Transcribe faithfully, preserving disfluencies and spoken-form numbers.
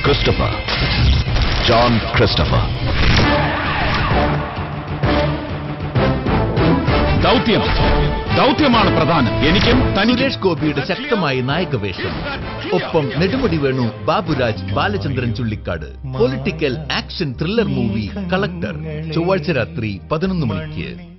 Christopher, John Christopher. ദൗത്യം ദൗത്യമാണ് പ്രധാനം. എനിക്കും സുരേഷ് ഗോപിയുടെ ശക്തമായ നായകവേഷം, ഒപ്പം Nedumudi Venu, Baburaj, Balachandran Chullikkad. Political action thriller movie collector. ചൊവ്വാഴ്ച രാത്രി പതിനൊന്ന് മണിക്ക്.